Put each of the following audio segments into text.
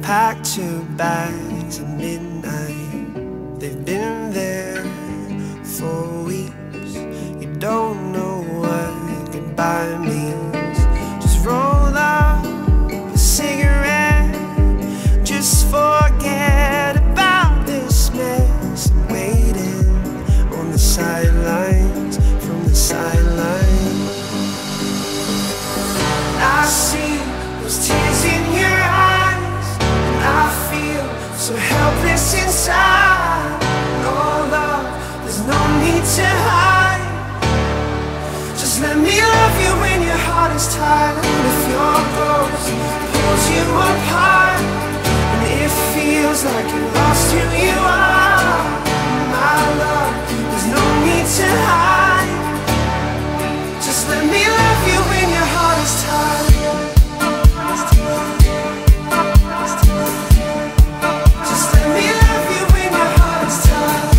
packed your bags at midnight. They've been there for weeks. You don't know what goodbye means. Just roll up a cigarette, just forget about this mess. I'm waiting on the sidelines, from the sidelines. I see those tears in your eyes, and I feel so helpless inside. No love, there's no need to hide. Just let me love you when your heart is tired. If your ghost pulls you apart, and it feels like you lost who you are, my love, there's no need to hide. Just let me love you when your heart is tired. Just let me love you when your heart is tired.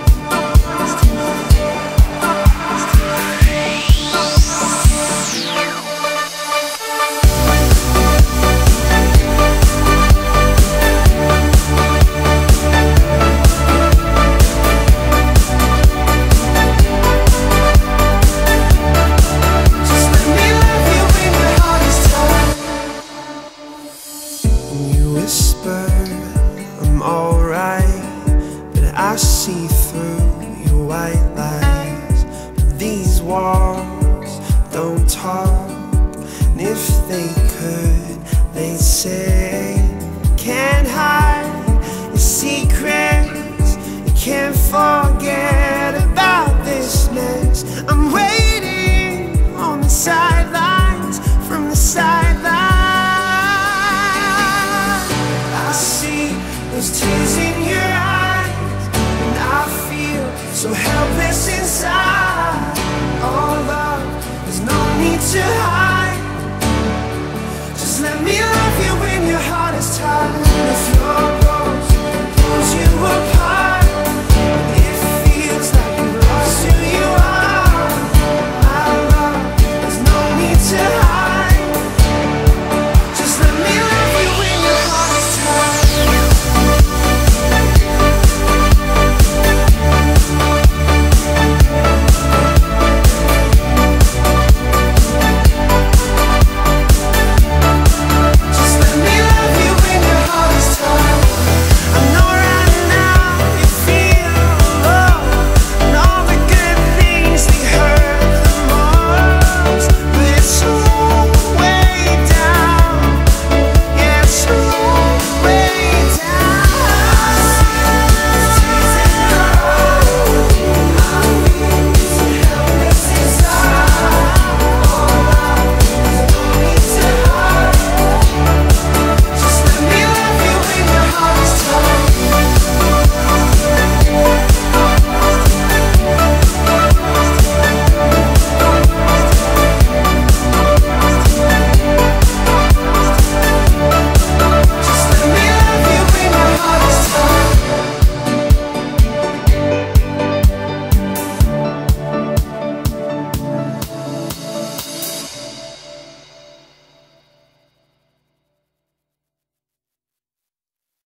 I'm alright, but I see through your white lies. But these walls don't talk, and if they could, they'd say you can't hide your secrets, you can't forget about this mess. I'm waiting on the sidelines, from the sidelines. I see those tears in